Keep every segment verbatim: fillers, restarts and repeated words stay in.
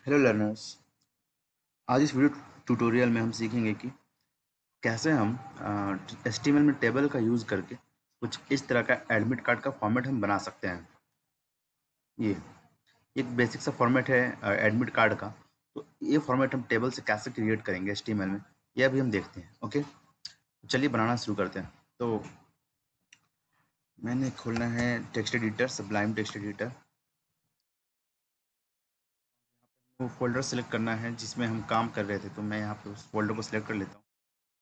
Hello learners. आज इस video tutorial में हम सीखेंगे कि कैसे हम एच टी एम एल में टेबल का यूज़ करके कुछ इस तरह का एडमिट कार्ड का फॉर्मेट हम बना सकते हैं। ये एक बेसिक सा फॉर्मेट है एडमिट कार्ड का। तो ये फॉर्मेट हम टेबल से कैसे क्रिएट करेंगे एच टी एम एल में, यह भी हम देखते हैं। ओके, चलिए बनाना शुरू करते हैं। तो मैंने खोलना है text editor, sublime text editor. वो फोल्डर सेलेक्ट करना है जिसमें हम काम कर रहे थे, तो मैं यहाँ पे उस फोल्डर को सिलेक्ट कर लेता हूँ।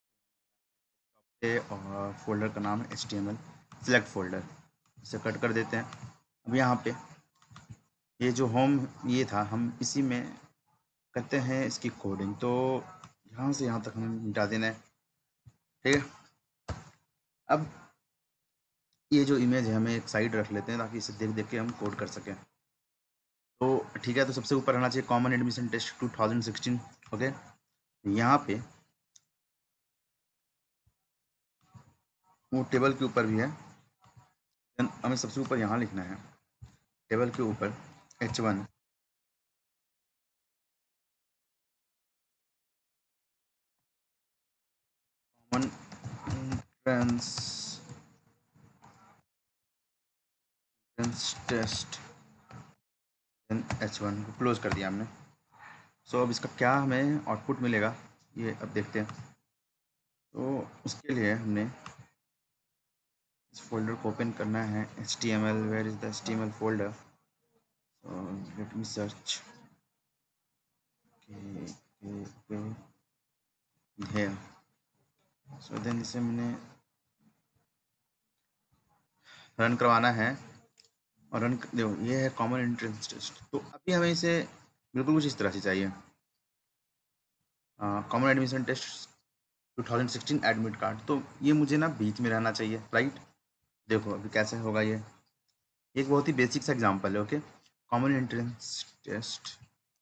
और फोल्डर का नाम है H T M L select folder. इसे कट कर देते हैं। अब यहाँ पे ये जो होम ये था, हम इसी में करते हैं इसकी कोडिंग। तो यहाँ से यहाँ तक हमें मिटा देना है। ठीक है, अब ये जो इमेज है हमें एक साइड रख लेते हैं ताकि इसे देख देख के हम कोड कर सकें। तो ठीक है, तो सबसे ऊपर रहना चाहिए common admission test two thousand sixteen. Okay, यहाँ पे वो टेबल के ऊपर भी है। हमें सबसे ऊपर यहाँ लिखना है, टेबल के ऊपर H one common entrance test H one को क्लोज कर दिया हमने। सो so, अब इसका क्या हमें आउटपुट मिलेगा ये अब देखते हैं। तो उसके लिए हमने इस फोल्डर को ओपन करना है, H T M L. Where is the H T M L folder? Let me search here। So then इसे मैंने रन करवाना है और रन देखो ये है कॉमन एंट्रेंस टेस्ट। तो अभी हमें इसे बिल्कुल कुछ इस तरह से चाहिए, common admission test two thousand sixteen admit card. तो ये मुझे ना बीच में रहना चाहिए, राइट। देखो अभी कैसे होगा ये, एक बहुत ही बेसिक सा एग्जांपल है। Okay, common entrance test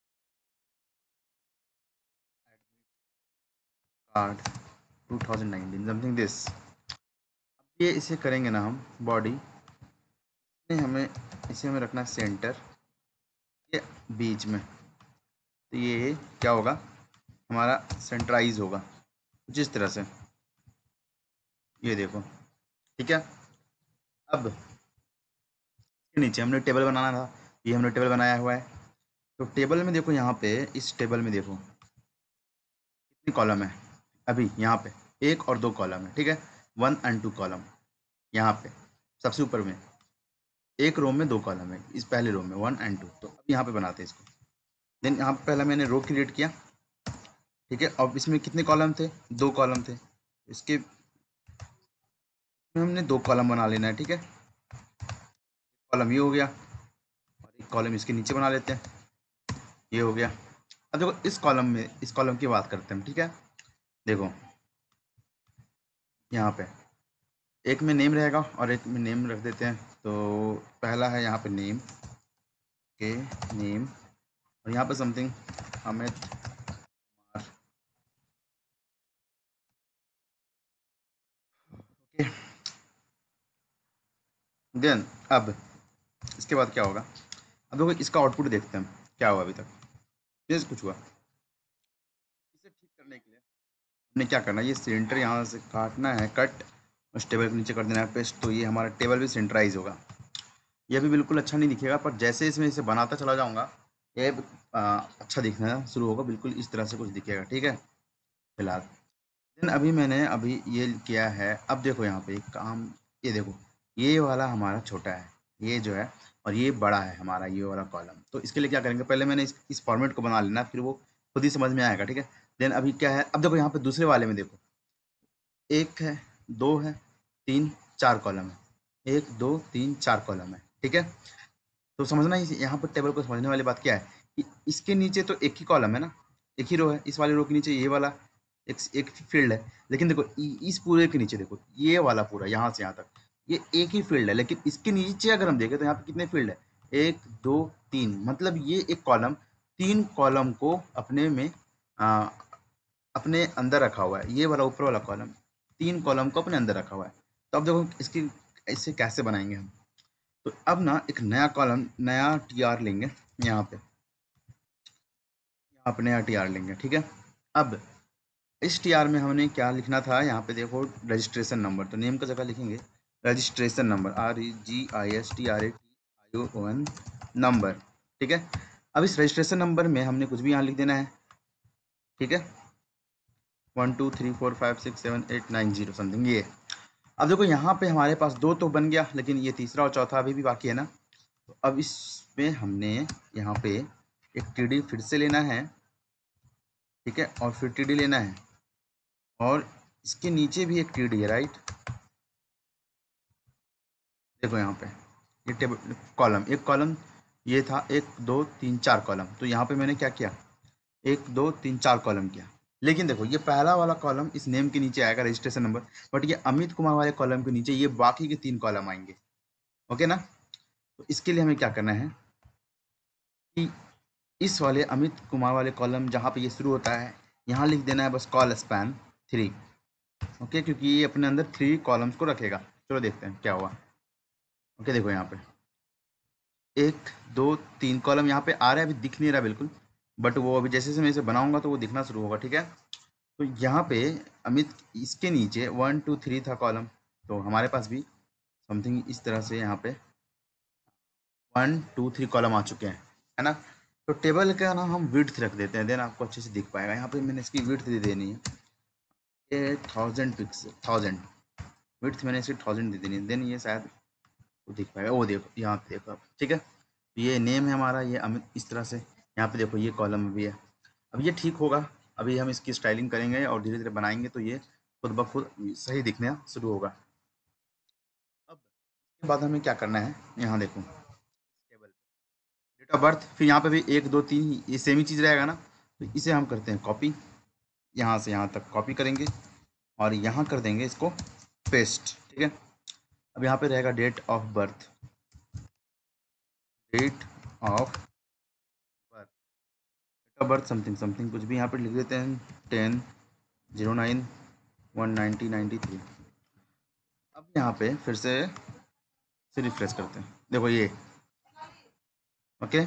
card two thousand nineteen something this. ये इसे करेंगे ना हम बॉडी में, हमें इसे हमें रखना है सेंटर के बीच में। तो ये क्या होगा, हमारा सेंट्राइज होगा कुछ इस तरह से। ये देखो, ठीक है। अब इसके नीचे हमने टेबल बनाना था, ये हमने टेबल बनाया हुआ है। तो टेबल में देखो, यहाँ पे इस टेबल में देखो कितनी कॉलम है। अभी यहाँ पे एक और दो कॉलम है, ठीक है। वन एंड टू कॉलम यहाँ पे सबसे ऊपर में, एक रो में दो कॉलम है इस पहले रो में, वन एंड टू। तो अब यहाँ पे बनाते हैं इसको। देन यहाँ पे पहला मैंने रो क्रिएट किया, ठीक है। अब इसमें कितने कॉलम थे, दो कॉलम थे। इसके में हमने दो कॉलम बना लेना है, ठीक है। कॉलम ये हो गया और एक कॉलम इसके नीचे बना लेते हैं, ये हो गया। अब देखो इस कॉलम में, इस कॉलम की बात करते हैं, ठीक है। देखो यहाँ पे एक में नेम रहेगा और एक में नेम रख देते हैं। तो पहला है यहाँ पे नेम के नेम, और यहाँ पे something Amit Kumar. Okay, then अब इसके बाद क्या होगा, अब देखो इसका आउटपुट देखते हैं क्या हुआ अभी तक। ये कुछ हुआ, इसे ठीक करने के लिए हमने क्या करना है, ये सेंटर यहाँ से काटना है, कट, उस टेबल के नीचे कर देना है पेस्ट। तो ये हमारा टेबल भी सेंटराइज होगा। ये भी बिल्कुल अच्छा नहीं दिखेगा, पर जैसे इसमें इसे बनाता चला जाऊंगा ये आ, अच्छा दिखना शुरू होगा। बिल्कुल इस तरह से कुछ दिखेगा, ठीक है फिलहाल। देन अभी मैंने अभी ये किया है। अब देखो यहाँ पे एक काम, ये देखो ये वाला हमारा छोटा है, ये जो है, और ये बड़ा है हमारा ये वाला कॉलम। तो इसके लिए क्या करेंगे, पहले मैंने इस, इस फॉर्मेट को बना लेना, फिर वो खुद ही समझ में आएगा, ठीक है। देन अभी क्या है, अब देखो यहाँ पे दूसरे वाले में देखो, एक है, दो है, तीन, चार कॉलम है। एक दो तीन चार कॉलम है, ठीक है। तो समझना इस- यहाँ पर टेबल को समझने वाली बात क्या है कि इसके नीचे तो एक ही कॉलम है ना, एक ही रो है। इस वाले रो के नीचे ये वाला एक एक फील्ड है। लेकिन देखो इ- इस पूरे के नीचे देखो, ये वाला पूरा यहाँ से यहाँ तक ये एक ही फील्ड है। लेकिन इसके नीचे अगर हम देखें तो यहाँ पे कितने फील्ड है, एक दो तीन। मतलब ये एक कॉलम तीन कॉलम को अपने में आ, अपने अंदर रखा हुआ है। ये वाला ऊपर वाला कॉलम तीन कॉलम को अपने अंदर रखा हुआ है। तो अब देखो इसकी इसे कैसे बनाएंगे हम। तो अब ना एक नया कॉलम, नया टी आर लेंगे यहाँ पे। अपने यहाँ टी आर लेंगे, ठीक है। अब इस टी आर में हमने क्या लिखना था, यहाँ पे देखो रजिस्ट्रेशन नंबर, तो नेम का जगह लिखेंगे registration number, R E G I S T R A T I O N number, ठीक है। अब इस रजिस्ट्रेशन नंबर में हमने कुछ भी यहाँ लिख देना है, ठीक है, one two three four five six seven eight nine zero something ये। अब देखो यहाँ पे हमारे पास दो तो बन गया, लेकिन ये तीसरा और चौथा अभी भी बाकी है ना। तो अब इसमें हमने यहाँ पे एक टी डी फिर से लेना है, ठीक है, और फिर टी डी लेना है, और इसके नीचे भी एक टी डी है, राइट। देखो यहाँ पे ये टेबल कॉलम, एक कॉलम ये था, एक दो तीन चार कॉलम, तो यहाँ पे मैंने क्या किया, एक दो तीन चार कॉलम किया। लेकिन देखो ये पहला वाला कॉलम इस नेम के नीचे आएगा रजिस्ट्रेशन नंबर, बट ये अमित कुमार वाले कॉलम के नीचे ये बाकी के तीन कॉलम आएंगे, ओके ना। तो इसके लिए हमें क्या करना है कि इस वाले अमित कुमार वाले कॉलम जहाँ पे ये शुरू होता है, यहाँ लिख देना है बस कॉल स्पैन थ्री, ओके, क्योंकि ये अपने अंदर थ्री कॉलम्स को रखेगा। चलो देखते हैं क्या हुआ। ओके देखो यहाँ पे एक दो तीन कॉलम यहाँ पे आ रहा है, अभी दिख नहीं रहा बिल्कुल, बट वो अभी जैसे जैसे मैं इसे बनाऊंगा तो वो दिखना शुरू होगा, ठीक है। तो यहाँ पे अमित इसके नीचे वन टू थ्री था कॉलम, तो हमारे पास भी समथिंग इस तरह से यहाँ पे वन टू थ्री कॉलम आ चुके हैं, है ना। तो टेबल का ना हम विड्थ रख देते हैं, देन आपको अच्छे से दिख पाएगा। यहाँ पे मैंने इसकी विड्थ दे देनी है, ये थाउजेंड पिक्सल, थाउजेंड विड्थ मैंने इसकी थाउजेंड दे देनी है, देन ये शायद वो दिख पाएगा। वो देखो यहाँ पे देखो आप, ठीक है। ये नेम है हमारा, ये अमित, इस तरह से यहाँ पे देखो ये कॉलम भी है। अब ये ठीक होगा, अभी हम इसकी स्टाइलिंग करेंगे और धीरे धीरे बनाएंगे तो ये खुद ब खुद सही दिखना शुरू होगा। अब इसके बाद हमें क्या करना है, यहाँ देखो टेबल पे डेट ऑफ बर्थ, फिर यहाँ पे भी एक दो तीन ये सेम ही चीज़ रहेगा ना, तो इसे हम करते हैं कॉपी, यहाँ से यहाँ तक कॉपी करेंगे और यहाँ कर देंगे इसको पेस्ट, ठीक है। अब यहाँ पे रहेगा date of birth, date of birth, date of birth something something कुछ भी यहाँ पे लिख देते हैं, ten zero nine one ninety ninety three. अब यहाँ पे फिर से से रिफ्रेश करते हैं, देखो ये ओके।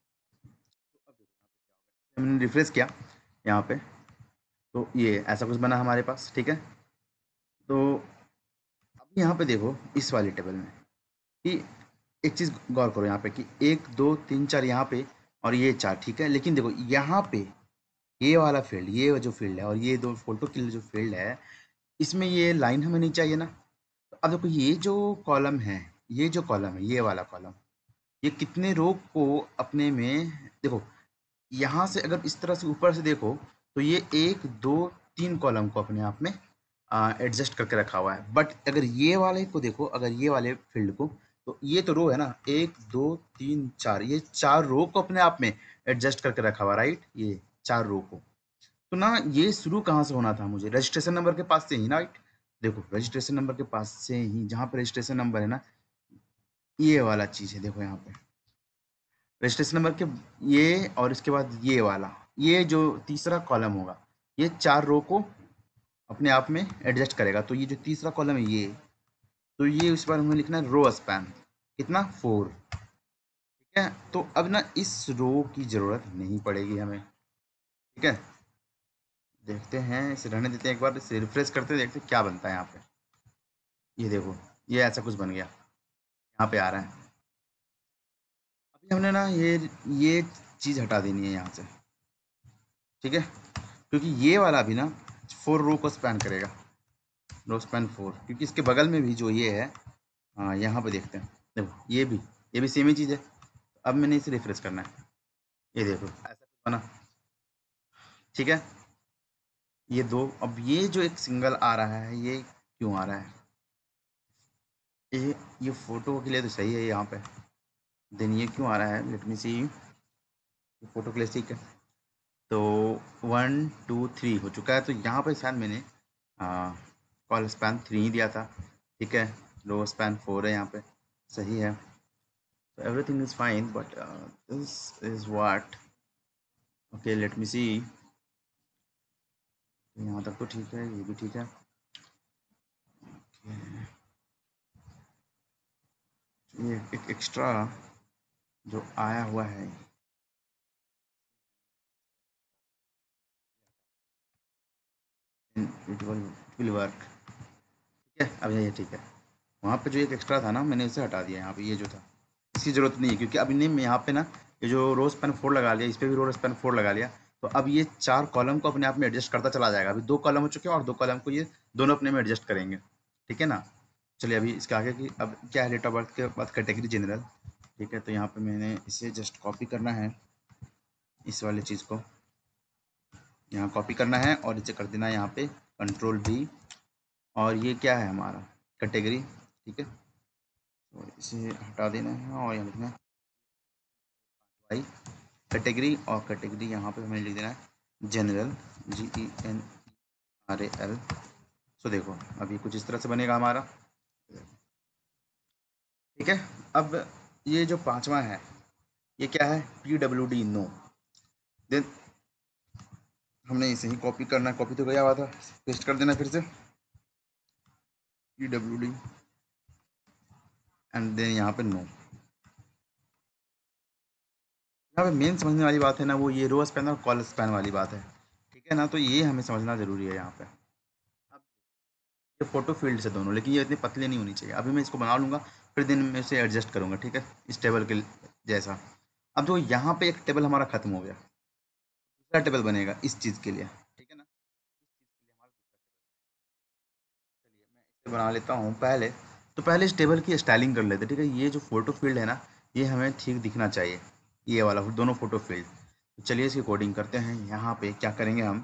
हमने रिफ्रेश किया यहाँ पे, तो ये ऐसा कुछ बना हमारे पास, ठीक है। तो अब यहाँ पे देखो इस वाले टेबल में कि एक चीज़ गौर करो यहाँ पे कि एक दो तीन चार यहाँ पे और ये चार, ठीक है। लेकिन देखो यहाँ पे ये वाला फील्ड, ये जो फील्ड है और ये दो फोटो के लिए जो फील्ड है, इसमें ये लाइन हमें नहीं चाहिए ना। तो अब देखो ये जो कॉलम है, ये जो कॉलम है, ये वाला कॉलम, ये कितने रो को अपने में, देखो यहाँ से अगर इस तरह से ऊपर से देखो तो ये एक दो तीन कॉलम को अपने आप में एडजस्ट करके रखा हुआ है। बट अगर ये वाले को देखो, अगर ये वाले फील्ड को, तो ये तो रो है ना, एक दो तीन चार, ये चार रो को अपने आप में एडजस्ट करके रखा हुआ, राइट, ये चार रो को। तो ना ये शुरू कहाँ से होना था, मुझे रजिस्ट्रेशन नंबर के पास से ही ना, राइट। देखो रजिस्ट्रेशन नंबर के पास से ही, जहाँ पे रजिस्ट्रेशन नंबर है ना, ये वाला चीज़ है, देखो यहाँ पे रजिस्ट्रेशन नंबर के ये, और इसके बाद ये वाला, ये जो तीसरा कॉलम होगा, ये चार रो को अपने आप में एडजस्ट करेगा। तो ये जो तीसरा कॉलम है ये, तो ये इस बार हमें लिखना है रो स्पैन कितना, फोर, ठीक है। तो अब ना इस रो की ज़रूरत नहीं पड़ेगी हमें, ठीक है। देखते हैं, इसे रहने देते हैं, एक बार इसे रिफ्रेश करते हैं, देखते हैं क्या बनता है यहाँ पे। ये देखो ये ऐसा कुछ बन गया, यहाँ पे आ रहा है। अभी हमने ना ये ये चीज़ हटा देनी है यहाँ से, ठीक है, क्योंकि ये वाला भी ना फोर रो को स्पैन करेगा, रो स्पैन फोर, क्योंकि इसके बगल में भी जो ये है, हाँ यहाँ पे देखते हैं, देखो ये भी ये भी सेम ही चीज़ है। अब मैंने इसे रिफ्रेश करना है, ये देखो ऐसा कुछ बना, ठीक है। ये दो, अब ये जो एक सिंगल आ रहा है, ये क्यों आ रहा है, ये ये फोटो के लिए तो सही है यहाँ पे, देन ये क्यों आ रहा है, लेट मी सी, फोटो के लिए ठीक है। तो वन टू थ्री हो चुका है, तो यहाँ पे शायद मैंने कॉल स्पैन थ्री ही दिया था, ठीक है। रो स्पैन फोर है यहाँ पे, सही है। तो everything is fine, but this is what, okay let me see, यहाँ तक तो ठीक है, ये भी ठीक है। ये एक एक्स्ट्रा जो आया हुआ है, इट विल विल वर्क। ठीक है, अब ये ठीक है। वहाँ पे जो एक एक्स्ट्रा था ना, मैंने उसे हटा दिया। यहाँ पे ये जो था इसकी ज़रूरत नहीं है, क्योंकि अभी ने यहाँ पे ना ये जो रो स्पैन फोर लगा लिया, इस पर भी रो स्पैन फोर लगा लिया, तो अब ये चार कॉलम को अपने आप में एडजस्ट करता चला जाएगा। अभी दो कॉलम हो चुके हैं और दो कॉलम को ये दोनों अपने में एडजस्ट करेंगे। ठीक है ना। चलिए अभी इसके आगे की अब क्या है, डेट ऑफ बर्थ के बाद कैटेगरी जनरल। ठीक है, तो यहाँ पे मैंने इसे जस्ट कॉपी करना है, इस वाले चीज़ को यहाँ कॉपी करना है और इसे कर देना है यहाँ पे कंट्रोल बी। और ये क्या है हमारा कैटेगरी। ठीक है, तो इसे हटा देना है और यहाँ लिखना है भाई कैटेगरी, और कैटेगरी यहाँ पे हमें लिख देना है general, G E N R A L. सो देखो अब ये कुछ इस तरह से बनेगा हमारा। ठीक है, अब ये जो पांचवा है ये क्या है, पी डब्ल्यू डी नो। देन हमने इसे ही कॉपी करना है, कॉपी तो गया हुआ था, पेस्ट कर देना फिर से P W D and then यहाँ पे नो। यहाँ पे मेन समझने वाली बात है ना, वो ये रो स्पैन और कॉलम स्पैन वाली बात है। ठीक है ना, तो ये हमें समझना जरूरी है यहाँ पे। अब ये फोटो फील्ड से दोनों, लेकिन ये इतनी पतले नहीं होनी चाहिए। अभी मैं इसको बना लूँगा, फिर दिन में इसे एडजस्ट करूँगा। ठीक है, इस टेबल के जैसा। अब जो यहाँ पे एक टेबल हमारा खत्म हो गया, दूसरा टेबल बनेगा इस चीज़ के लिए। ठीक है ना, इस चीज़ के लिए हमारा दूसरा टेबल। चलिए मैं इसे बना लेता हूँ पहले। तो पहले इस टेबल की स्टाइलिंग कर लेते हैं। ठीक है, ये जो फोटो फील्ड है ना, ये हमें ठीक दिखना चाहिए, ये वाला दोनों फोटो फील्ड। तो चलिए इसकी कोडिंग करते हैं। यहाँ पे क्या करेंगे हम,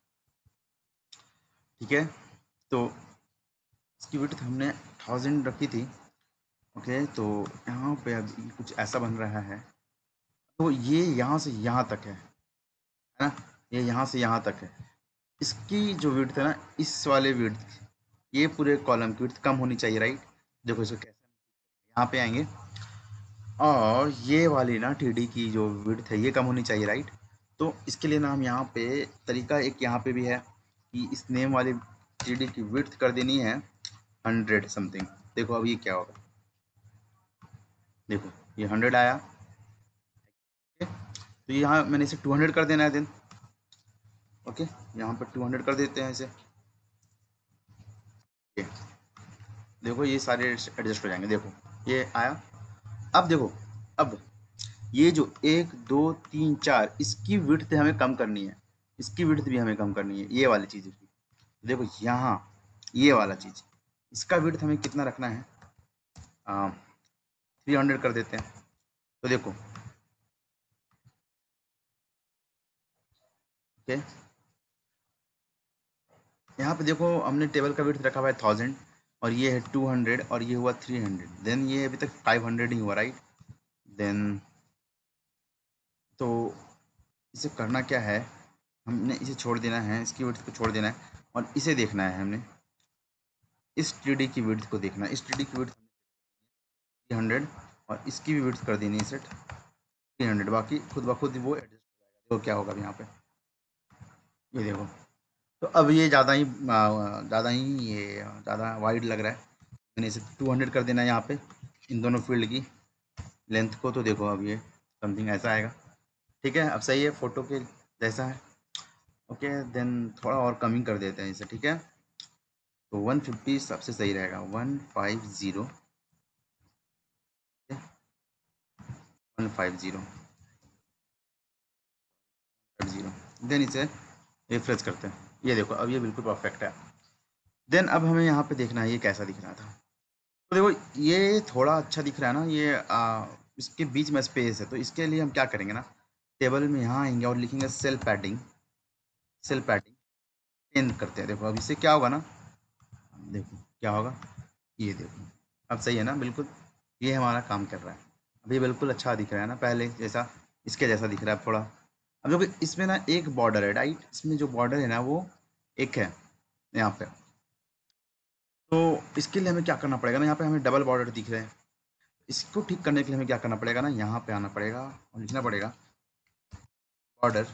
ठीक है, तो इसकी विड्थ हमने थाउजेंड रखी थी। ओके, तो यहाँ पे अब कुछ ऐसा बन रहा है। तो ये यहाँ से यहाँ तक है है ना, ये यहाँ से यहाँ तक है। इसकी जो विड्थ है ना, इस वाले विड्थ, ये पूरे कॉलम की विड्थ कम होनी चाहिए, राइट। देखो इसको कैसे, यहाँ पे आएंगे और ये वाली ना टीडी की जो विड्थ है ये कम होनी चाहिए, राइट। तो इसके लिए ना हम यहाँ पे तरीका एक यहाँ पे भी है कि इस नेम वाली टीडी की विड्थ कर देनी है हंड्रेड समथिंग। देखो अब ये क्या होगा, देखो ये हंड्रेड आया। ओके, तो यहाँ मैंने इसे टू हंड्रेड कर देना है देन। ओके, यहाँ पर टू हंड्रेड कर देते हैं इसे। ये देखो ये सारे एडजस्ट हो जाएंगे। देखो ये आया। अब देखो, अब ये जो एक दो तीन चार, इसकी विड्थ हमें कम करनी है, इसकी विड्थ भी हमें कम करनी है, ये वाली चीज़ की। देखो यहाँ ये वाला चीज़, इसका विड्थ हमें कितना रखना है, थ्री हंड्रेड कर देते हैं। तो देखो ओके, यहाँ पे देखो हमने टेबल का विड्थ रखा हुआ है थाउजेंड, और ये है टू हंड्रेड, और ये हुआ थ्री हंड्रेड, देन ये अभी तक फाइव हंड्रेड ही हुआ, राइट। देन तो इसे करना क्या है, हमने इसे छोड़ देना है, इसकी विड्थ को छोड़ देना है, और इसे देखना है हमने, इस टीडी की विड्थ को देखना है। इस टीडी की विड्थ थ्री हंड्रेड, और इसकी भी विड्थ कर देनी है सेट थ्री हंड्रेड। बाकी खुद ब खुद वो एडजस्ट हो जाएगा। देखो क्या होगा अब यहाँ पे, ये देखो। तो अब ये ज़्यादा ही ज़्यादा ही ये ज़्यादा वाइड लग रहा है, मैंने इसे टू हंड्रेड कर देना है यहाँ पे, इन दोनों फील्ड की लेंथ को। तो देखो अब ये समथिंग ऐसा आएगा। ठीक है, अब सही है, फोटो के जैसा है। ओके, देन थोड़ा और कमिंग कर देते हैं इसे। ठीक है, तो वन फिफ्टी सबसे सही रहेगा, one five zero, one five zero zero. Then इसे रिफ्रेश करते हैं। ये देखो अब ये बिल्कुल परफेक्ट है। देन अब हमें यहाँ पे देखना है ये कैसा दिख रहा था। तो देखो ये थोड़ा अच्छा दिख रहा है ना, ये आ, इसके बीच में स्पेस है। तो इसके लिए हम क्या करेंगे ना, टेबल में यहाँ आएंगे और लिखेंगे cell padding, cell padding ten करते हैं। देखो अब इससे क्या होगा ना, देखो क्या होगा, ये देखो अब सही है ना, बिल्कुल ये हमारा काम कर रहा है। अभी बिल्कुल अच्छा दिख रहा है ना, पहले जैसा, इसके जैसा दिख रहा है थोड़ा। अब देखो इसमें ना एक बॉर्डर है, राइट, इसमें जो बॉर्डर है ना वो एक है यहाँ पे। तो इसके लिए हमें क्या करना पड़ेगा ना, यहाँ पे हमें डबल बॉर्डर दिख रहे हैं। इसको ठीक करने के लिए हमें क्या करना पड़ेगा ना, यहाँ पे आना पड़ेगा और लिखना पड़ेगा border,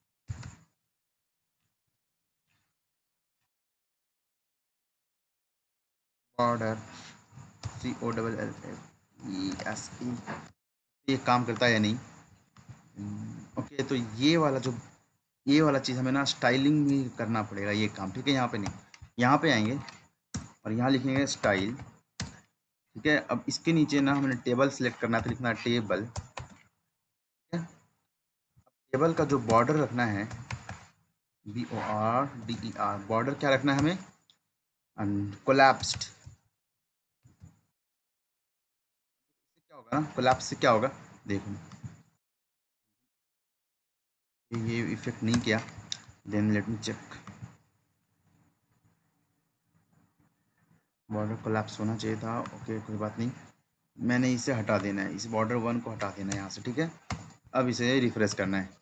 border C O double L E S E. ये काम करता है या नहीं। ओके, तो ये वाला जो ये वाला चीज़ हमें ना स्टाइलिंग भी करना पड़ेगा ये काम, ठीक है। यहाँ पे नहीं, यहाँ पे आएंगे और यहाँ लिखेंगे स्टाइल, ठीक है। अब इसके नीचे ना हमने टेबल सेलेक्ट करना है तो लिखना है टेबल, ठीक है। टेबल का जो बॉर्डर रखना है, B O R D E R, border क्या रखना है हमें, कोलैप्स्ड। क्या होगा ना, कोलैप्स से क्या होगा, देखो ये इफेक्ट नहीं किया, then let me check. Border collapse होना चाहिए था, ओके कोई बात नहीं। मैंने इसे हटा देना है, इस बॉर्डर वन को हटा देना है यहाँ से, ठीक है। अब इसे रिफ्रेश करना है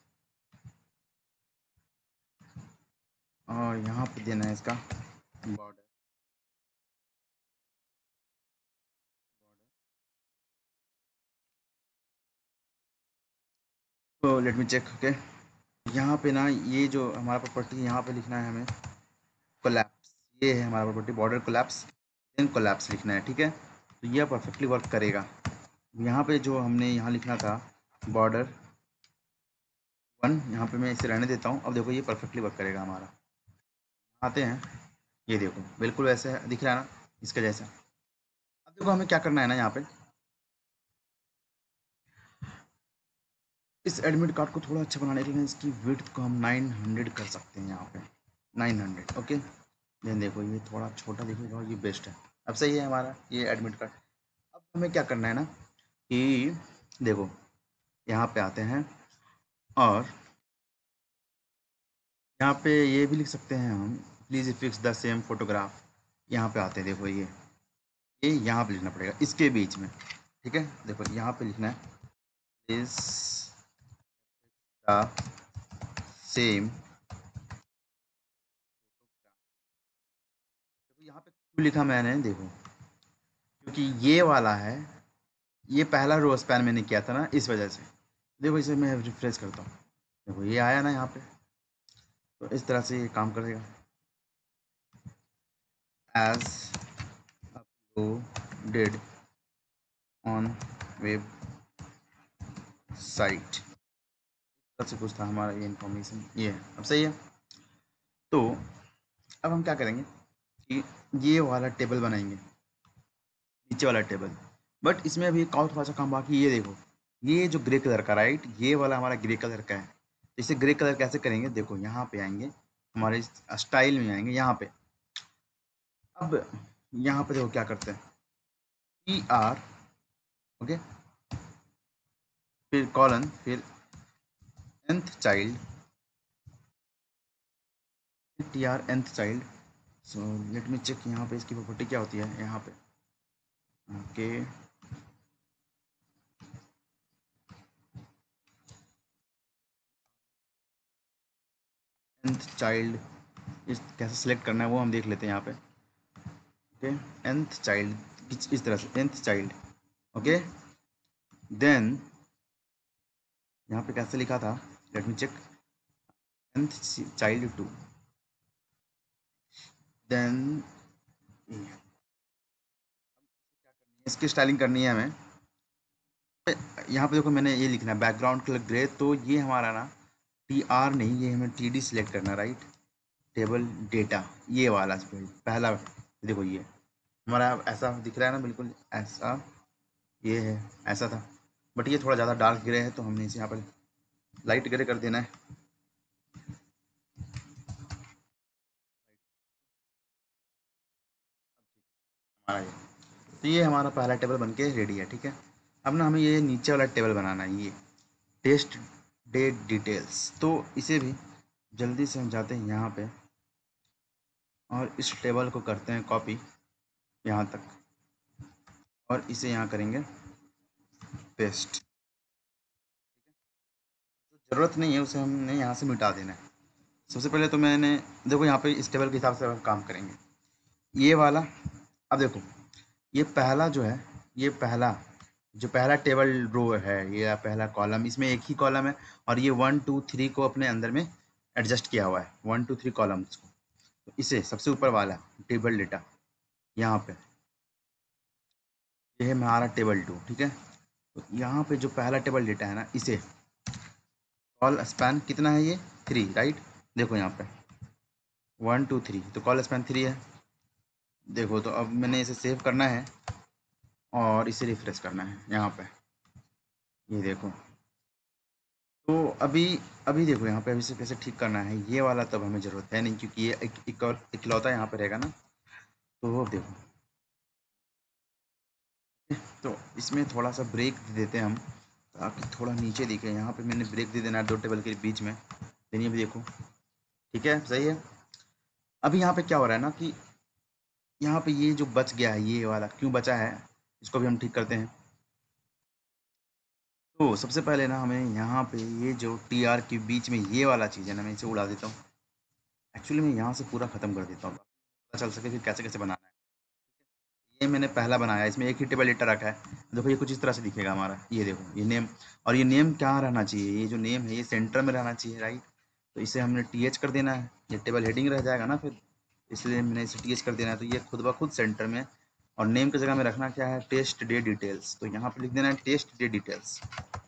और यहाँ पे देना है इसका बॉर्डर, तो लेट मी चेक, ओके। यहाँ पे ना ये जो हमारा प्रॉपर्टी यहाँ पे लिखना है हमें कोलैप्स, ये है हमारा property border collapse, then collapse लिखना है, ठीक है। तो यह परफेक्टली वर्क करेगा। यहाँ पे जो हमने यहाँ लिखना था बॉर्डर वन, यहाँ पे मैं इसे रहने देता हूँ। अब देखो ये परफेक्टली वर्क करेगा हमारा। आते हैं, ये देखो बिल्कुल वैसे दिख रहा है ना, इसका जैसा। अब देखो हमें क्या करना है ना, यहाँ पे इस एडमिट कार्ड को थोड़ा अच्छा बनाने के लिए इसकी विड्थ को हम नाइन हंड्रेड कर सकते हैं, यहाँ पे नाइन हंड्रेड, ओके। देन देखो ये थोड़ा छोटा दिखेगा और ये बेस्ट है। अब सही है हमारा ये एडमिट कार्ड। अब हमें क्या करना है ना कि देखो यहाँ पे आते हैं और यहाँ पे ये भी लिख सकते हैं हम, please fix the same photograph. यहाँ पे आते हैं, देखो ये ये यहाँ पे लिखना पड़ेगा इसके बीच में, ठीक है। देखो यहाँ पे लिखना है प्लीज द सेम, देखो यहाँ पे क्यों लिखा मैंने, देखो क्योंकि ये वाला है, ये पहला रो स्पैन मैंने किया था ना, इस वजह से। देखो इसे मैं रिफ्रेश करता हूँ, देखो ये आया ना यहाँ पे, तो इस तरह से ये काम करेगा। As uploaded on web site, सबसे कुछ था हमारा ये इन्फॉर्मेशन, ये है। अब सही है। तो अब हम क्या करेंगे कि ये वाला टेबल बनाएंगे, नीचे वाला टेबल, बट इसमें अभी एक और थोड़ा सा काम बाकी। ये देखो ये जो ग्रे कलर का, राइट, ये वाला हमारा ग्रे कलर का है। इसे ग्रे कलर कैसे करेंगे, देखो यहाँ पे आएंगे, हमारे स्टाइल में आएंगे यहाँ पे। अब यहाँ पे देखो क्या करते हैं, टी आर, ओके, फिर कॉलन, फिर nth child, T R nth child. So let me check यहाँ पे इसकी प्रॉपर्टी क्या होती है यहाँ पे, ओके। nth चाइल्ड इस कैसे सिलेक्ट करना है वो हम देख लेते हैं यहाँ पे, ओके। nth चाइल्ड इस, इस तरह से nth चाइल्ड, ओके। देन यहाँ पे कैसे लिखा था, let me check, nth child two, then इसकी स्टाइलिंग करनी है हमें। यहाँ पे देखो मैंने ये लिखना है बैकग्राउंड कलर ग्रे, तो ये हमारा ना टी आर नहीं, ये हमें टी डी सिलेक्ट करना है, राइट। टेबल डेटा, ये वाला पहला, देखो ये हमारा ऐसा दिख रहा है ना, बिल्कुल ऐसा ये है, ऐसा था, बट ये थोड़ा ज़्यादा डार्क ग्रे है, तो हमने इसे यहाँ पर लाइट ग्रे कर देना है। हमारा ये, तो ये हमारा पहला टेबल बनके रेडी है, ठीक है। अब ना हमें ये नीचे वाला टेबल बनाना है, ये टेस्ट डेट डिटेल्स। तो इसे भी जल्दी से हम जाते हैं यहाँ पे और इस टेबल को करते हैं कॉपी यहाँ तक, और इसे यहाँ करेंगे पेस्ट। जो ज़रूरत नहीं है उसे हमने यहाँ से मिटा देना है। सबसे पहले तो मैंने देखो यहाँ पे इस टेबल के हिसाब से हम काम करेंगे, ये वाला। अब देखो ये पहला जो है, ये पहला जो पहला टेबल रो है, ये पहला कॉलम, इसमें एक ही कॉलम है और ये वन टू थ्री को अपने अंदर में एडजस्ट किया हुआ है, वन टू थ्री कॉलम्स को। तो इसे सबसे ऊपर वाला टेबल डेटा यहाँ पे, ये है हमारा टेबल टू, ठीक है। तो यहाँ पे जो पहला टेबल डेटा है ना, इसे कॉल स्पैन कितना है ये थ्री, राइट। देखो यहाँ पे वन टू थ्री, तो कॉल स्पैन थ्री है। देखो तो अब मैंने इसे सेव करना है और इसे रिफ्रेश करना है यहाँ पे, ये देखो। तो अभी अभी देखो यहाँ पे अभी से कैसे ठीक करना है ये वाला, तब हमें ज़रूरत है नहीं, क्योंकि ये एक इकलौता यहाँ पे रहेगा ना। तो अब देखो, तो इसमें थोड़ा सा ब्रेक दे देते हैं हम, ताकि थोड़ा नीचे दिखे। यहाँ पे मैंने ब्रेक दे देना है दो टेबल के बीच में। देखिए अभी देखो, ठीक है, सही है। अभी यहाँ पे क्या हो रहा है ना कि यहाँ पे ये जो बच गया है, ये वाला क्यों बचा है, इसको भी हम ठीक करते हैं। तो सबसे पहले ना हमें यहाँ पे ये जो टी आर के बीच में ये वाला चीज़ है ना, मैं इसे उड़ा देता हूँ। एक्चुअली मैं यहाँ से पूरा ख़त्म कर देता हूँ, पता चल सके कि कैसे कैसे बनाना है। ये मैंने पहला बनाया, इसमें एक ही टेबल डेटा रखा है। देखो ये कुछ इस तरह से दिखेगा हमारा, ये देखो ये नेम, और ये नेम क्या रहना चाहिए, ये जो नेम है ये सेंटर में रहना चाहिए, राइट। तो इसे हमने टी एच कर देना है, ये टेबल हेडिंग रह जाएगा ना फिर, इसलिए मैंने इसे टी एच कर देना है। तो ये खुद ब खुद सेंटर में, और नेम की जगह में रखना क्या है, टेस्ट डे डिटेल्स। तो यहाँ पे लिख देना है टेस्ट डे डिटेल्स,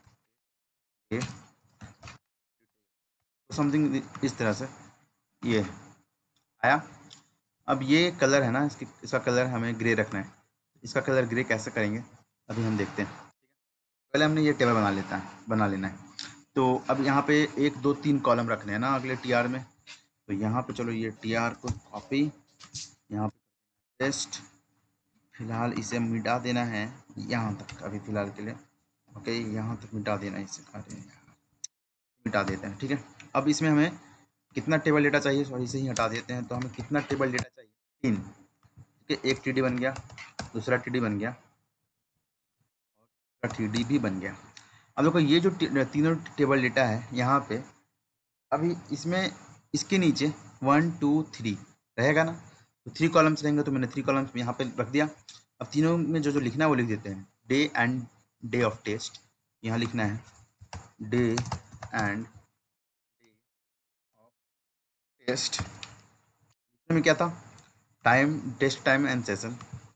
समथिंग इस तरह से ये आया। अब ये कलर है ना, इसकी इसका कलर हमें ग्रे रखना है। इसका कलर ग्रे कैसे करेंगे अभी हम देखते हैं। पहले हमने ये टेबल बना लेता है बना लेना है। तो अब यहाँ पे एक दो तीन कॉलम रखने हैं ना अगले टी आर में। तो यहाँ पे चलो ये टी आर को कॉपी, यहाँ पे पेस्ट, फिलहाल इसे मिटा देना है यहाँ तक अभी फ़िलहाल के लिए। ओके, यहाँ तक मिटा देना है इसे, अरे यार, मिटा देते हैं, ठीक है। अब इसमें हमें कितना टेबल डेटा चाहिए, सॉरी इसे ही हटा देते हैं। तो हमें कितना टेबल डेटा चाहिए, तीन, ठीक है। एक टी डी बन गया, दूसरा टी डी बन गया, और टी डी भी बन गया। अब देखो ये जो तीनों टेबल डेटा है यहाँ पे, अभी इसमें इसके नीचे वन टू थ्री रहेगा ना, तो थ्री कॉलम्स रहेंगे। तो मैंने थ्री कॉलम्स यहाँ पे रख दिया। अब तीनों में जो जो लिखना है वो लिख देते हैं। Day and day of test, यहाँ लिखना है डे एंड टेस्ट। में क्या था, time, test time and session,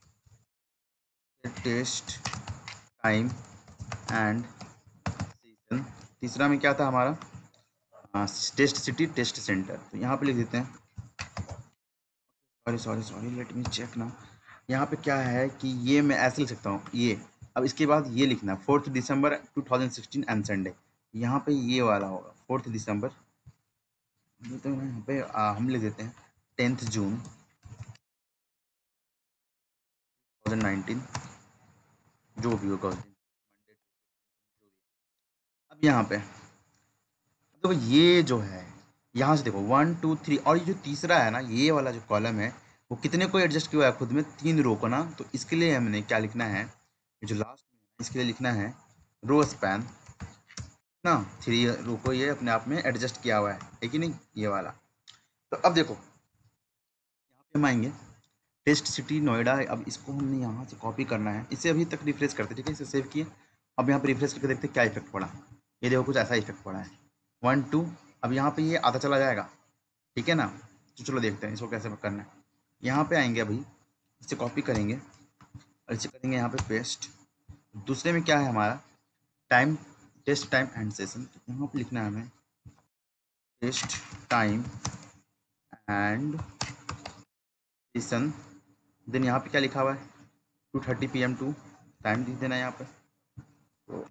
test time and session. तीसरा में क्या था हमारा, टेस्ट सिटी टेस्ट सेंटर। तो यहाँ पे लिख देते हैं, sorry sorry sorry let me check ना। यहाँ पे क्या है कि ये मैं ऐसे लिख सकता हूँ ये। अब इसके बाद ये लिखना fourth December two thousand sixteen and Sunday, यहाँ पे ये वाला होगा फोर्थ दिसंबर। तो यहाँ पे आ, हम लिख देते हैं tenth June two thousand nineteen, जो भी होगा उस दिन। अब यहाँ पे देखो ये जो है, यहाँ से देखो वन टू थ्री, और ये जो तीसरा है ना ये वाला जो कॉलम है, वो कितने को एडजस्ट किया है खुद में, तीन रो को ना। तो इसके लिए हमने क्या लिखना है, ये जो लास्ट में है इसके लिए लिखना है रो स्पैन ना, थ्री रो को ये अपने आप में एडजस्ट किया हुआ है, है कि नहीं, ये वाला। तो अब देखो यहाँ पे हम आएंगे टेस्ट सिटी नोएडा है। अब इसको हमने यहाँ से कॉपी करना है, इसे अभी तक रिफ्रेश करते, ठीक है, इसे सेव किए। अब यहाँ पे रिफ्रेश करके देखते क्या इफेक्ट पड़ा। ये देखो कुछ ऐसा इफेक्ट पड़ा है, वन टू। अब यहाँ पे ये आधा चला जाएगा, ठीक है ना। तो चलो देखते हैं इसको कैसे करना है। यहाँ पे आएंगे अभी, इसे कॉपी करेंगे और इसे करेंगे यहाँ पे पेस्ट। दूसरे में क्या है हमारा, time, test time and session. यहाँ पे लिखना है हमें test time and session. Then यहाँ पे क्या लिखा हुआ है, two thirty P M two, time लिख देना है यहाँ पे। तो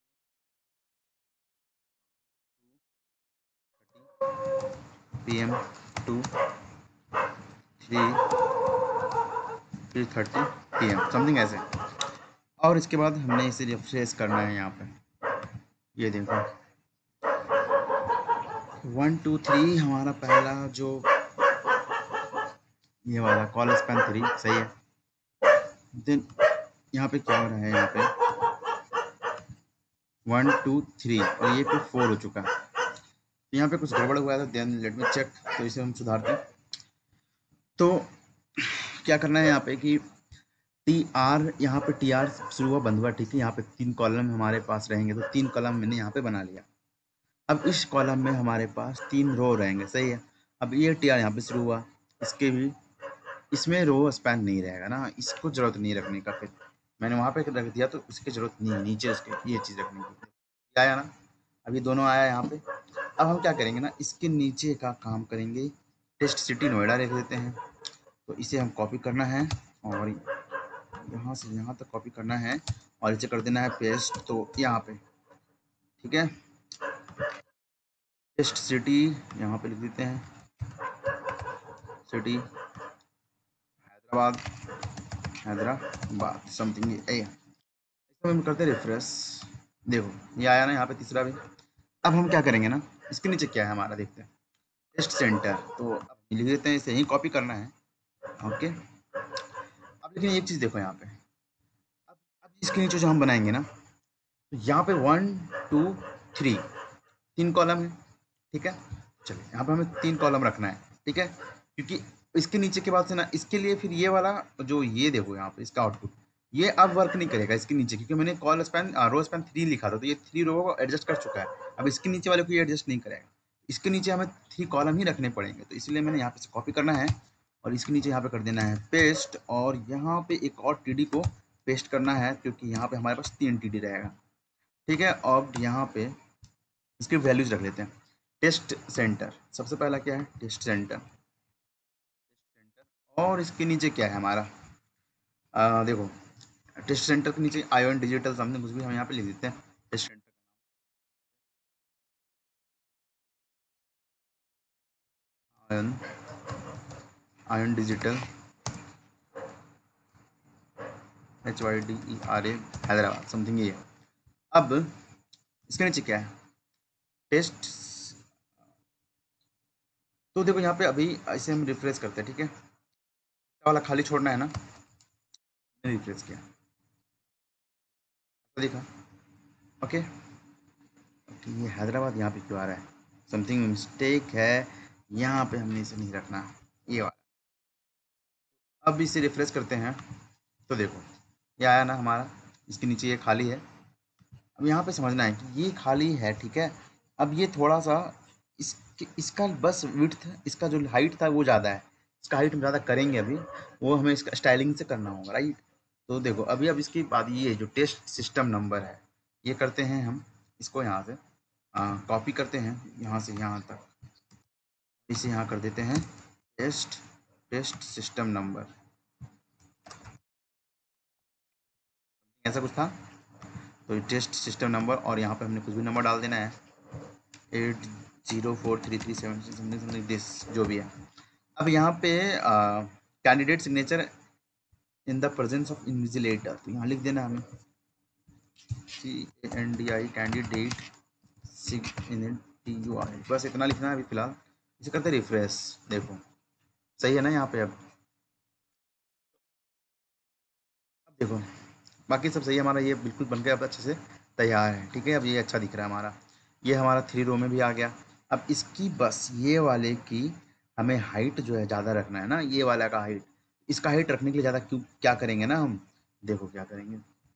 P M two three three thirty P M, something ऐसे। और इसके बाद हमने इसे रिफ्रेश करना है यहाँ पे, ये देखो वन टू थ्री हमारा पहला जो ये वाला कॉल स्पैन थ्री सही है। देन यहाँ पे क्या हो रहा है, यहाँ पे वन टू थ्री और ये पे फोर हो चुका है। तो यहाँ पे कुछ गड़बड़ हुआ था, देन लेट मी चेक। तो इसे हम सुधारते हैं। तो क्या करना है यहाँ पे कि टी आर, यहाँ पे टी आर शुरू हुआ बंद हुआ, ठीक है। यहाँ पे तीन कॉलम हमारे पास रहेंगे, तो तीन कॉलम मैंने यहाँ पे बना लिया। अब इस कॉलम में हमारे पास तीन रो रहेंगे, सही है। अब ये टी आर यहाँ पे शुरू हुआ, इसके भी इसमें रो स्पैन नहीं रहेगा ना, इसको जरूरत नहीं रखने का। फिर मैंने वहाँ पे रख दिया तो उसकी जरूरत नहीं है नीचे इसके, ये चीज़ रखने की। आया ना, अभी दोनों आया यहाँ पे। अब हम क्या करेंगे ना, इसके नीचे का काम करेंगे, टेस्ट सिटी नोएडा लिख देते हैं। तो इसे हम कॉपी करना है और यहाँ से यहाँ तक कॉपी करना है और इसे कर देना है पेस्ट। तो यहाँ पे ठीक है, टेस्ट सिटी यहाँ पे लिख देते हैं, city Hyderabad, Hyderabad something a. हम करते हैं रिफ्रेश, देखो ये आया ना यहाँ पे तीसरा भी। अब हम क्या करेंगे ना, इसके नीचे क्या है हमारा देखते हैं, टेस्ट सेंटर। तो अब लिख देते हैं, इसे ही कॉपी करना है। ओके, अब लेकिन एक चीज़ देखो यहाँ पे, अब अब इसके नीचे जो हम बनाएंगे ना, तो यहाँ पे वन टू थ्री तीन कॉलम है, ठीक है। चलिए यहाँ पे हमें तीन कॉलम रखना है, ठीक है, क्योंकि इसके नीचे के बाद से ना, इसके लिए फिर ये वाला जो ये देखो यहाँ पे इसका आउटपुट, ये अब वर्क नहीं करेगा इसके नीचे, क्योंकि मैंने col span row span three लिखा था, तो ये थ्री रो को एडजस्ट कर चुका है। अब इसके नीचे वाले को ये एडजस्ट नहीं करेगा, इसके नीचे हमें थ्री कॉलम ही रखने पड़ेंगे। तो इसलिए मैंने यहाँ पे कॉपी करना है और इसके नीचे यहाँ पे कर देना है पेस्ट, और यहाँ पे एक और टी डी को पेस्ट करना है, क्योंकि यहाँ पे हमारे पास तीन टी डी रहेगा, ठीक है। अब यहाँ पे इसकी वैल्यूज रख लेते हैं। टेस्ट सेंटर सबसे पहला क्या है, टेस्ट सेंटर, और इसके नीचे क्या है हमारा, आ, देखो टेस्ट सेंटर के नीचे आयोन डिजिटल समथिंग कुछ भी हम यहाँ पे लिख देते हैं, test centre, ion ion digital H Y D E R A Hyderabad something ये है। अब इसके नीचे क्या है, टेस्ट। तो देखो यहाँ पे अभी इसे हम रिफ्रेश करते हैं, ठीक है, वाला खाली छोड़ना है ना, रिफ्रेश किया तो देखा, ओके। ये हैदराबाद यहाँ पे क्यों आ रहा है, समथिंग मिस्टेक है, यहाँ पे हमने इसे नहीं रखना, ये वाला। अब इसे रिफ्रेश करते हैं तो देखो ये आया ना हमारा, इसके नीचे ये खाली है। अब यहाँ पे समझना है कि ये खाली है, ठीक है। अब ये थोड़ा सा इस इसका बस विड्थ, इसका जो हाइट था वो ज़्यादा है, इसका हाइट हम ज़्यादा करेंगे अभी, वो हमें इसका स्टाइलिंग से करना होगा, राइट। तो देखो अभी अब इसके बाद ये जो टेस्ट सिस्टम नंबर है, ये करते हैं हम इसको यहाँ से कॉपी करते हैं, यहाँ से यहाँ तक, इसे यहाँ कर देते हैं टेस्ट टेस्ट सिस्टम नंबर, ऐसा कुछ था। तो टेस्ट सिस्टम नंबर, और यहाँ पे हमने कुछ भी नंबर डाल देना है, eight zero four three three seven something something this जो भी है। अब यहाँ पे candidate signature in the presence of invigilator, तो यहाँ लिख देना हमें C N D I candidate sig in T U I, बस इतना लिखना है अभी फिलहाल। इसे करते रिफ्रेश, देखो सही है ना यहाँ पे। अब अब देखो बाकी सब सही है हमारा, ये बिल्कुल बन गया अब अच्छे से तैयार है, ठीक है। अब ये अच्छा दिख रहा है हमारा, ये हमारा थ्री रो में भी आ गया। अब इसकी बस ये वाले की हमें हाइट जो है ज़्यादा रखना है ना, ये वाला का हाइट, इसका हाइट रखने के लिए ज़्यादा क्यों क्या करेंगे ना हम, देखो क्या करेंगे,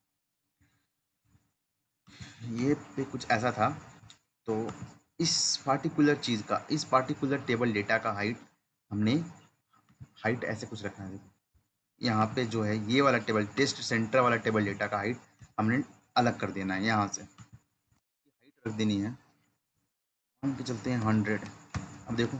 ये पे कुछ ऐसा था। तो इस पार्टिकुलर चीज़ का, इस पार्टिकुलर टेबल डेटा का हाइट हमने हाइट ऐसे कुछ रखना है। देखो यहाँ पे जो है ये वाला टेबल, टेस्ट सेंटर वाला टेबल डेटा का हाइट हमने अलग कर देना है, यहाँ से हाइट रख देनी है, हम पे चलते हैं हंड्रेड। अब देखो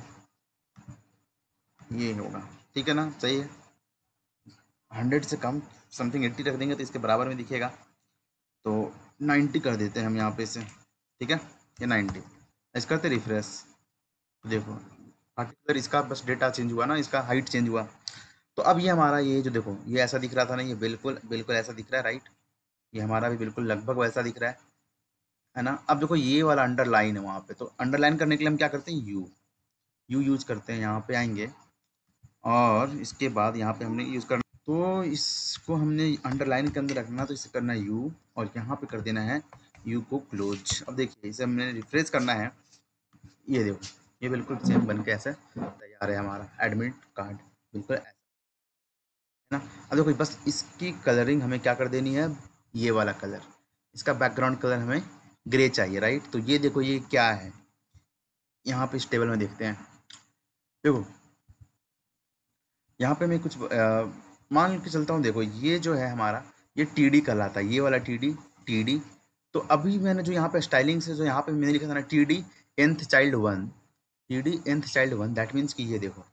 ये होगा, ठीक है ना, सही है। हंड्रेड से कम समथिंग एट्टी रख देंगे तो इसके बराबर में दिखेगा, तो नाइन्टी कर देते हैं हम यहाँ पे से, ठीक है, ये नाइन्टी। ऐसे करते रिफ्रेश, देखो पार्टिकुलर इसका बस डेटा चेंज हुआ ना, इसका हाइट चेंज हुआ। तो अब ये हमारा ये जो देखो ये ऐसा दिख रहा था ना, ये बिल्कुल बिल्कुल ऐसा दिख रहा है, राइट। ये हमारा भी बिल्कुल लगभग वैसा दिख रहा है है ना। अब देखो ये वाला अंडरलाइन है वहाँ पे, तो अंडरलाइन करने के लिए हम क्या करते हैं, यू यू यूज करते हैं, यहाँ पे आएंगे और इसके बाद यहाँ पे हमने यूज़ करना, तो इसको हमने अंडरलाइन के अंदर रखना, तो इसे करना है यू और यहाँ पे कर देना है यू को क्लोज। अब देखिए इसे हमने रिफ्रेश करना है, ये देखो ये बिल्कुल सेम बन के ऐसे तैयार है हमारा एडमिट कार्ड, बिल्कुल ऐसा है ना। अब देखो बस इसकी कलरिंग हमें क्या कर देनी है, ये वाला कलर, इसका बैकग्राउंड कलर हमें ग्रे चाहिए, राइट। तो ये देखो ये क्या है, यहाँ पे इस टेबल में देखते हैं, देखो यहाँ पे मैं कुछ अ, मान के चलता हूँ, देखो ये जो है हमारा ये टी डी कहलाता है, ये वाला टी डी टी डी। तो अभी मैंने जो यहाँ पे स्टाइलिंग से जो यहाँ पे मैंने लिखा था ना T D nth child one, TD nth child one, that means कि ये देखो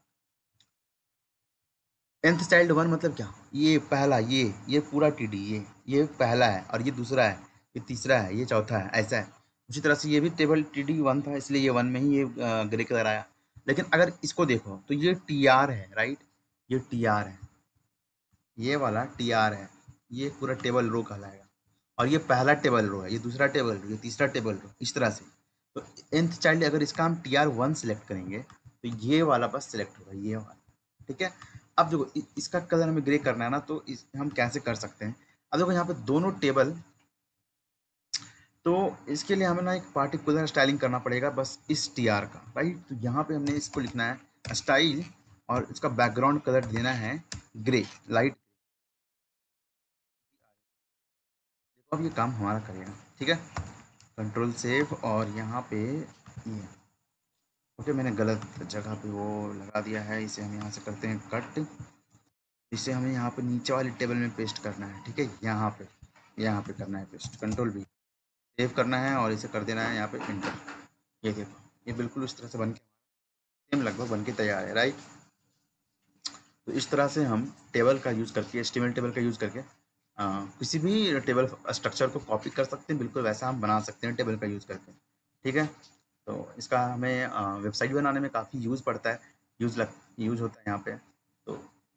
nth चाइल्ड वन मतलब क्या, ये पहला, ये ये पूरा टीडी, ये ये पहला है और ये दूसरा है, ये तीसरा है, ये चौथा है, ऐसा है। उसी तरह से ये भी टेबल टीडी वन था, इसलिए ये वन में ही ये ग्रे कलर आया। लेकिन अगर इसको देखो तो ये टी आर है, राइट, ये टी आर है, ये वाला टी आर है, ये पूरा टेबल रो कहलाएगा। और ये पहला टेबल रो है, ये दूसरा टेबल रो, ये तीसरा टेबल रो, इस तरह से। तो nth चाइल्ड अगर इसका हम टी आर वन सिलेक्ट करेंगे तो ये वाला बस सिलेक्ट होगा, ये वाला, ठीक है। अब देखो इ- इसका कलर हमें ग्रे करना है ना, तो इस हम कैसे कर सकते हैं। अब देखो यहाँ पे दोनों टेबल, तो इसके लिए हमें ना एक पार्टिकुलर स्टाइलिंग करना पड़ेगा बस इस टी आर का, राइट। तो यहाँ पे हमने इसको लिखना है स्टाइल और इसका बैकग्राउंड कलर देना है ग्रे, लाइट। देखो अब ये काम हमारा करेगा, ठीक है। कंट्रोल सेव और यहाँ पे ये, ओके, मैंने गलत जगह पे वो लगा दिया है, इसे हम यहाँ से करते हैं कट। इसे हमें यहाँ पे नीचे वाले टेबल में पेस्ट करना है, ठीक है, यहाँ पे यहाँ पे करना है पेस्ट, कंट्रोल भी सेव करना है और इसे कर देना है यहाँ पे इंटर। ये देखो ये बिल्कुल उस तरह से बन के सेम लगभग बन के तैयार है, राइट। तो इस तरह से हम टेबल का यूज़ करके, एचटीएमएल टेबल का यूज़ करके आ, किसी भी टेबल स्ट्रक्चर को कॉपी कर सकते हैं, बिल्कुल वैसा हम बना सकते हैं टेबल का यूज़ करके, ठीक है। तो इसका हमें वेबसाइट बनाने में काफ़ी यूज़ पड़ता है, यूज़ लग यूज़ होता है यहाँ पे। तो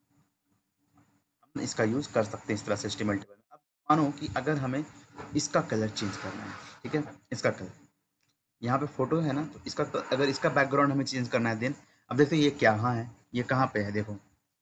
हम इसका यूज़ कर सकते हैं इस तरह से एचटीएमएल टेबल में। अब मानो कि अगर हमें इसका कलर चेंज करना है, ठीक है, इसका कलर, यहाँ पे फोटो है ना, तो इसका अगर इसका बैकग्राउंड हमें चेंज करना है, देन अब देखो ये क्या है, ये कहाँ पे है, देखो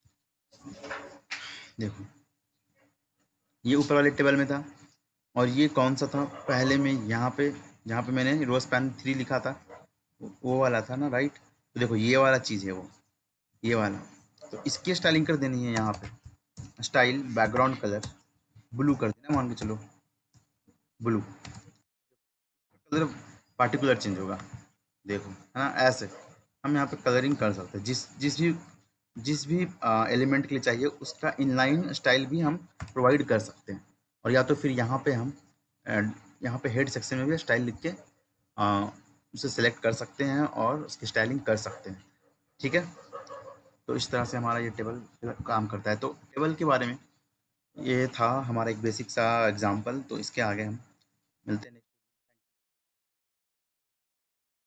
देखो ये ऊपर वाले टेबल में था और ये कौन सा था पहले में, यहाँ पे जहाँ पे मैंने रोज पैन थ्री लिखा था वो वाला था ना, राइट। तो देखो ये वाला चीज़ है वो, ये वाला। तो इसकी स्टाइलिंग कर देनी है, यहाँ पे स्टाइल बैकग्राउंड कलर ब्लू कर देना, मान के चलो ब्लू, कलर पार्टिकुलर चेंज होगा, देखो है ना, ऐसे हम यहाँ पे कलरिंग कर सकते हैं, जिस जिस भी जिस भी एलिमेंट के लिए चाहिए उसका इनलाइन स्टाइल भी हम प्रोवाइड कर सकते हैं। और या तो फिर यहाँ पे हम अ, यहाँ पे हेड सेक्शन में भी स्टाइल लिख के अ, उसे सेलेक्ट कर सकते हैं और उसकी स्टाइलिंग कर सकते हैं, ठीक है। तो इस तरह से हमारा ये टेबल काम करता है। तो टेबल के बारे में ये था हमारा एक बेसिक सा एग्जांपल। तो इसके आगे हम मिलते हैं।